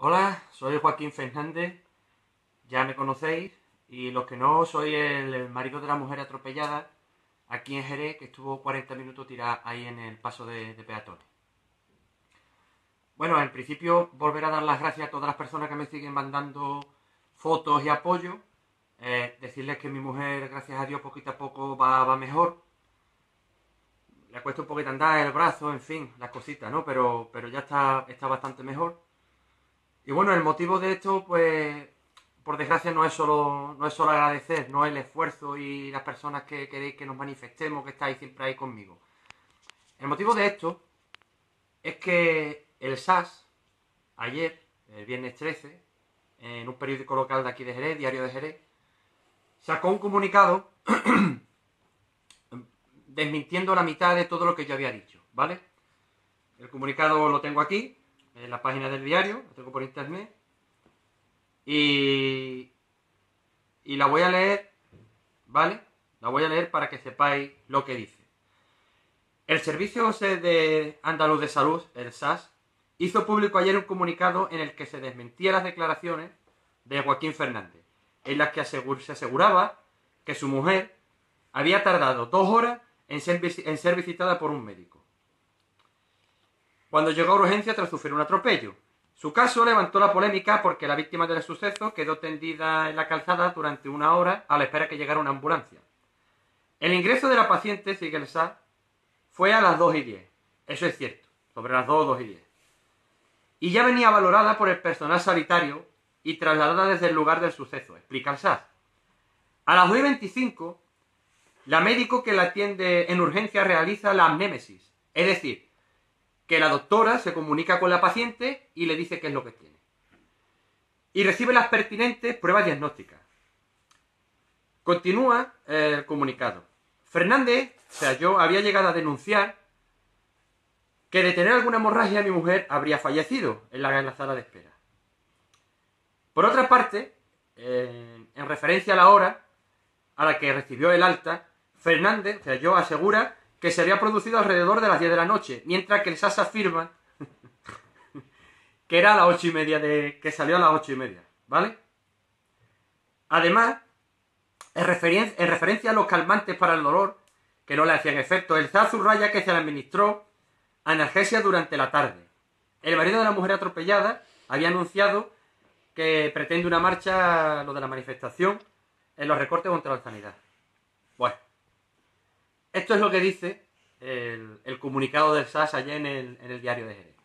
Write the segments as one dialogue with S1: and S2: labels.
S1: Hola, soy Joaquín Fernández, ya me conocéis, y los que no, soy el marido de la mujer atropellada aquí en Jerez, que estuvo 40 minutos tirada ahí en el paso de peatones. Bueno, en principio volver a dar las gracias a todas las personas que me siguen mandando fotos y apoyo, decirles que mi mujer, gracias a Dios, poquito a poco va mejor. Le cuesta un poquito andar el brazo, en fin, las cositas, ¿no? Pero ya está bastante mejor. Y bueno, el motivo de esto, pues, por desgracia, no es solo agradecer, no el esfuerzo y las personas que queréis que nos manifestemos, que estáis siempre ahí conmigo. El motivo de esto es que el SAS, ayer, el viernes 13, en un periódico local de aquí de Jerez, Diario de Jerez, sacó un comunicado desmintiendo la mitad de todo lo que yo había dicho, ¿vale? El comunicado lo tengo aquí, en la página del diario, lo tengo por internet, y la voy a leer, ¿vale? La voy a leer para que sepáis lo que dice. El Servicio de Andaluz de Salud, el SAS, hizo público ayer un comunicado en el que se desmentía las declaraciones de Joaquín Fernández, en las que se aseguraba que su mujer había tardado 2 horas en ser visitada por un médico, cuando llegó a urgencia tras sufrir un atropello. Su caso levantó la polémica porque la víctima del suceso quedó tendida en la calzada durante 1 hora a la espera que llegara una ambulancia. El ingreso de la paciente, sigue el SAS, fue a las 2:10. Eso es cierto, sobre las 2:10. Y ya venía valorada por el personal sanitario y trasladada desde el lugar del suceso, explica el SAS. A las 2:25, la médico que la atiende en urgencia realiza la anamnesis, es decir, que la doctora se comunica con la paciente y le dice qué es lo que tiene. Y recibe las pertinentes pruebas diagnósticas. Continúa el comunicado. Fernández, o sea, yo había llegado a denunciar que de tener alguna hemorragia mi mujer habría fallecido en la sala de espera. Por otra parte, en referencia a la hora a la que recibió el alta, Fernández, o sea, yo asegura que se había producido alrededor de las 10 de la noche, mientras que el SAS afirma que era a las 8:30, que salió a las 8:30, ¿vale? Además, en referencia a los calmantes para el dolor, que no le hacían efecto, el SAS subraya que se le administró analgesia durante la tarde. El marido de la mujer atropellada había anunciado que pretende una marcha, lo de la manifestación, en los recortes contra la sanidad. Bueno, esto es lo que dice el comunicado del SAS allá en el diario de Jerez.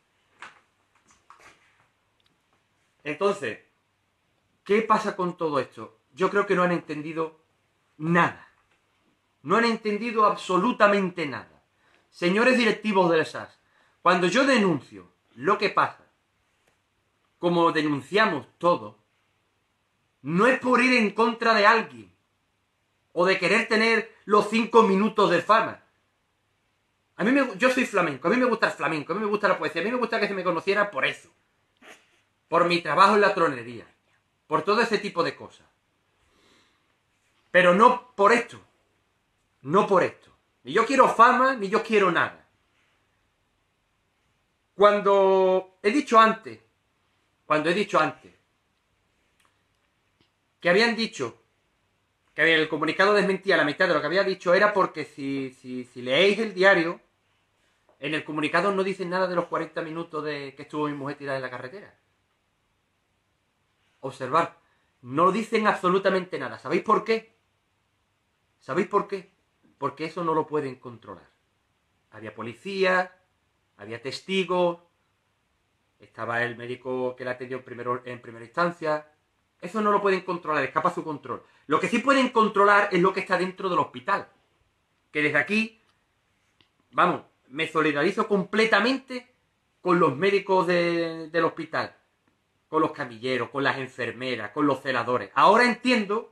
S1: Entonces, ¿qué pasa con todo esto? Yo creo que no han entendido nada. No han entendido absolutamente nada. Señores directivos del SAS, cuando yo denuncio lo que pasa, como denunciamos todo, no es por ir en contra de alguien o de querer tener los 5 minutos de fama. Yo soy flamenco, a mí me gusta el flamenco, a mí me gusta la poesía, a mí me gusta que se me conociera por eso, por mi trabajo en la tronería, por todo ese tipo de cosas. Pero no por esto, no por esto. Ni yo quiero fama, ni yo quiero nada. Cuando he dicho antes que habían dicho que el comunicado desmentía la mitad de lo que había dicho, era porque si leéis el diario, en el comunicado no dicen nada de los 40 minutos de que estuvo mi mujer tirada en la carretera. Observad, no dicen absolutamente nada. ¿Sabéis por qué? ¿Sabéis por qué? Porque eso no lo pueden controlar. Había policía, había testigos, estaba el médico que la atendió en primera instancia. Eso no lo pueden controlar, escapa a su control. Lo que sí pueden controlar es lo que está dentro del hospital. Que desde aquí, vamos, me solidarizo completamente con los médicos del hospital, con los camilleros, con las enfermeras, con los celadores. Ahora entiendo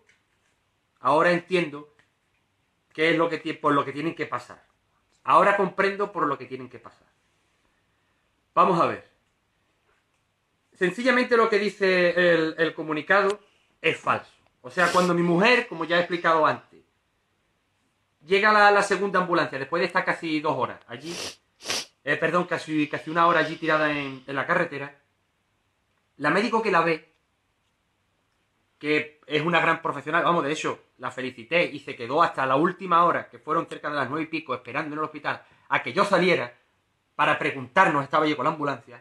S1: qué es por lo que tienen que pasar. Ahora comprendo por lo que tienen que pasar. Vamos a ver. Sencillamente lo que dice el comunicado es falso. O sea, cuando mi mujer, como ya he explicado antes, llega la segunda ambulancia, después de estar casi 2 horas allí, casi 1 hora allí tirada en la carretera, La médico que la ve, que es una gran profesional, vamos, de hecho, la felicité y se quedó hasta la última hora, que fueron cerca de las 9:00, esperando en el hospital a que yo saliera para preguntarnos, estaba yo con la ambulancia.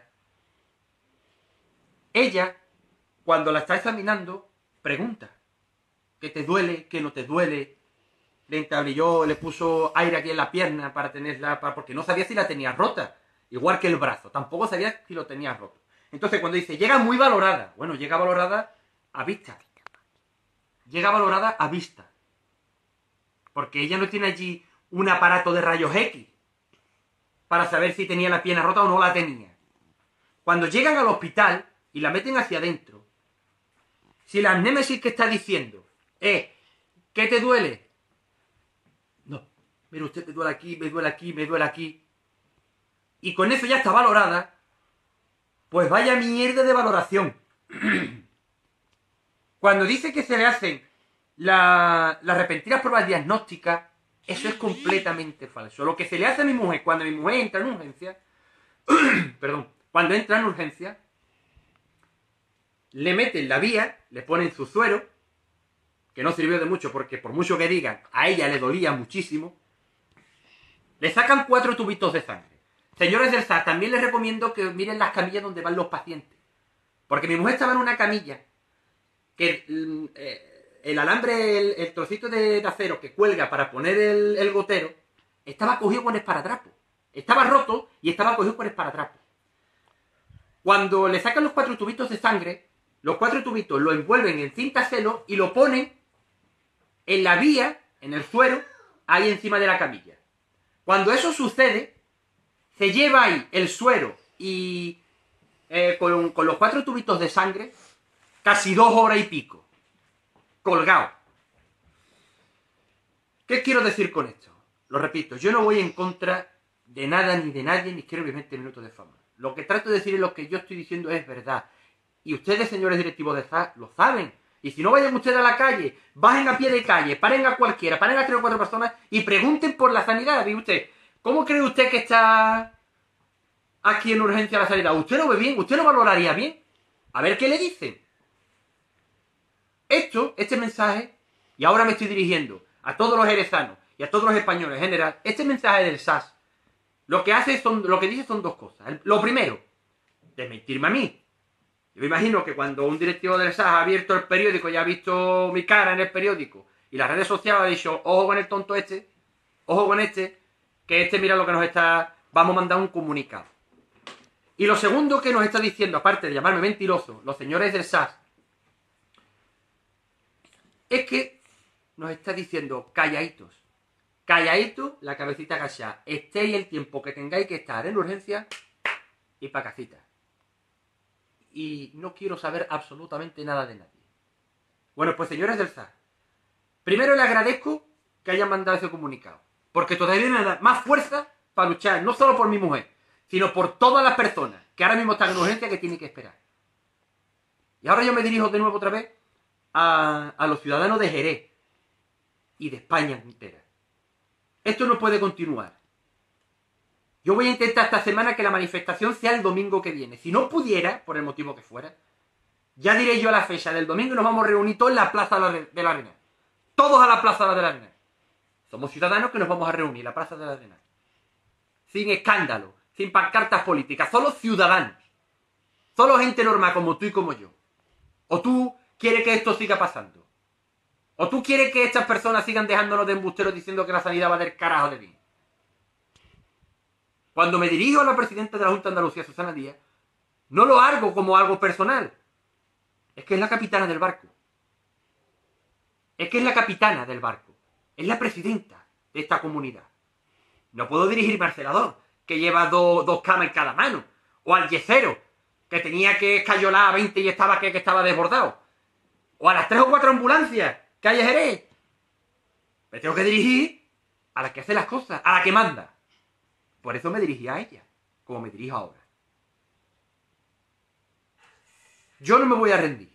S1: Ella, cuando la está examinando, pregunta: ¿qué te duele? ¿Qué no te duele? Le entablilló, le puso aire aquí en la pierna para tenerla, porque no sabía si la tenía rota, igual que el brazo, tampoco sabía si lo tenía roto. Entonces cuando dice, llega muy valorada, bueno, llega valorada a vista. Llega valorada a vista. Porque ella no tiene allí un aparato de rayos X para saber si tenía la pierna rota o no la tenía. Cuando llegan al hospital y la meten hacia adentro, si la némesis que está diciendo es, ¿qué te duele? No, mire usted, me duele aquí, me duele aquí, me duele aquí. Y con eso ya está valorada, pues vaya mierda de valoración. Cuando dice que se le hacen las repentinas pruebas diagnósticas, eso es completamente falso. Lo que se le hace a mi mujer cuando mi mujer entra en urgencia, perdón, cuando entra en urgencia, le meten la vía, le ponen su suero, que no sirvió de mucho porque por mucho que digan, a ella le dolía muchísimo, le sacan 4 tubitos de sangre. Señores del SAS, también les recomiendo que miren las camillas donde van los pacientes. Porque mi mujer estaba en una camilla que el alambre, el trocito de acero que cuelga para poner el gotero, estaba cogido con esparadrapo. Estaba roto y estaba cogido con esparadrapo. Cuando le sacan los 4 tubitos de sangre, los 4 tubitos lo envuelven en cinta celo y lo ponen en la vía, en el suero, ahí encima de la camilla. Cuando eso sucede, se lleva ahí el suero y con los 4 tubitos de sangre, casi 2 horas y pico, colgado. ¿Qué quiero decir con esto? Lo repito, yo no voy en contra de nada ni de nadie, ni quiero mis 20 minutos de fama. Lo que trato de decir es lo que yo estoy diciendo es verdad. Y ustedes, señores directivos de SAS, lo saben. Y si no, vayan ustedes a la calle, bajen a pie de calle, paren a cualquiera, paren a 3 o 4 personas y pregunten por la sanidad. ¿Ve usted? ¿Cómo cree usted que está aquí en urgencia la sanidad? ¿Usted lo ve bien? ¿Usted lo valoraría bien? A ver qué le dicen. Este mensaje, y ahora me estoy dirigiendo a todos los jerezanos y a todos los españoles en general, este mensaje del SAS, lo que dice son 2 cosas. Lo primero, desmentirme a mí. Yo me imagino que cuando un directivo del SAS ha abierto el periódico y ha visto mi cara en el periódico y las redes sociales ha dicho, ojo con el tonto este, ojo con este, que este mira lo que nos está, vamos a mandar un comunicado. Y lo segundo que nos está diciendo, aparte de llamarme mentiroso, los señores del SAS, es que nos está diciendo calladitos, la cabecita agachada, estéis el tiempo que tengáis que estar en urgencia y pa' casita. Y no quiero saber absolutamente nada de nadie. Bueno, pues señores del SAS, primero le agradezco que hayan mandado ese comunicado, porque todavía me da más fuerza para luchar, no solo por mi mujer, sino por todas las personas que ahora mismo están en urgencia que tienen que esperar. Y ahora yo me dirijo de nuevo otra vez a los ciudadanos de Jerez y de España entera. Esto no puede continuar. Yo voy a intentar esta semana que la manifestación sea el domingo que viene. Si no pudiera, por el motivo que fuera, ya diré yo la fecha del domingo y nos vamos a reunir todos en la Plaza de la Arenal. Todos a la Plaza de la Arenal. Somos ciudadanos que nos vamos a reunir en la Plaza de la Arenal. Sin escándalo, sin pancartas políticas, solo ciudadanos. Solo gente normal como tú y como yo. ¿O tú quieres que esto siga pasando? ¿O tú quieres que estas personas sigan dejándonos de embusteros diciendo que la sanidad va del carajo de bien? Cuando me dirijo a la presidenta de la Junta de Andalucía, Susana Díaz, no lo hago como algo personal. Es que es la capitana del barco. Es que es la capitana del barco. Es la presidenta de esta comunidad. No puedo dirigirme al celador, que lleva dos camas en cada mano. O al yesero, que tenía que escayolar a 20 y estaba que estaba desbordado. O a las 3 o 4 ambulancias que hay en Jerez. Me tengo que dirigir a la que hace las cosas, a la que manda. Por eso me dirigí a ella, como me dirijo ahora. Yo no me voy a rendir.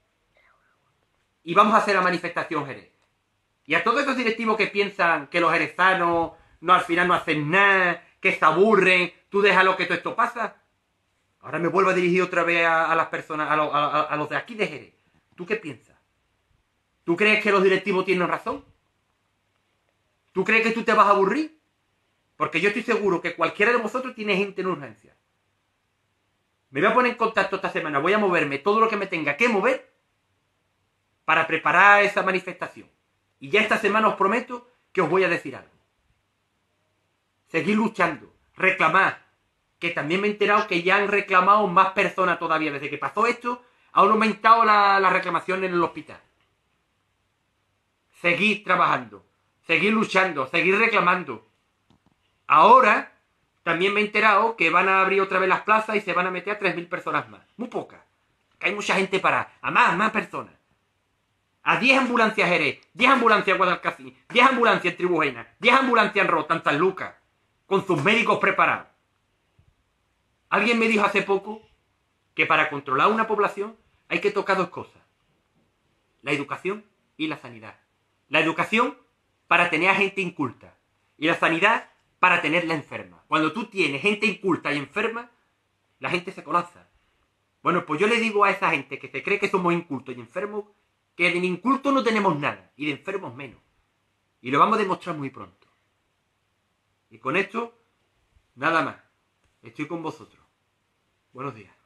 S1: Y vamos a hacer la manifestación Jerez. Y a todos esos directivos que piensan que los jerezanos al final no hacen nada, que se aburren, tú déjalo que todo esto pasa. Ahora me vuelvo a dirigir otra vez a las personas, a los de aquí de Jerez. ¿Tú qué piensas? ¿Tú crees que los directivos tienen razón? ¿Tú crees que tú te vas a aburrir? Porque yo estoy seguro que cualquiera de vosotros tiene gente en urgencia. Me voy a poner en contacto esta semana, voy a moverme todo lo que me tenga que mover para preparar esa manifestación. Y ya esta semana os prometo que os voy a decir algo. Seguir luchando, reclamar, que también me he enterado que ya han reclamado más personas todavía. Desde que pasó esto, han aumentado la reclamación en el hospital. Seguir trabajando, seguir luchando, seguir reclamando. Ahora también me he enterado que van a abrir otra vez las plazas y se van a meter a 3.000 personas más. Muy pocas. Que hay mucha gente parada. A más personas. A 10 ambulancias Jerez, 10 ambulancias Guadalcacín, 10 ambulancias en Tribujena, 10 ambulancias en Rota, en San Lucas, con sus médicos preparados. Alguien me dijo hace poco que para controlar una población hay que tocar dos cosas. La educación y la sanidad. La educación para tener a gente inculta. Y la sanidad para tenerla enferma. Cuando tú tienes gente inculta y enferma, la gente se colapsa. Bueno, pues yo le digo a esa gente que se cree que somos incultos y enfermos, que de incultos no tenemos nada, y de enfermos menos. Y lo vamos a demostrar muy pronto. Y con esto, nada más. Estoy con vosotros. Buenos días.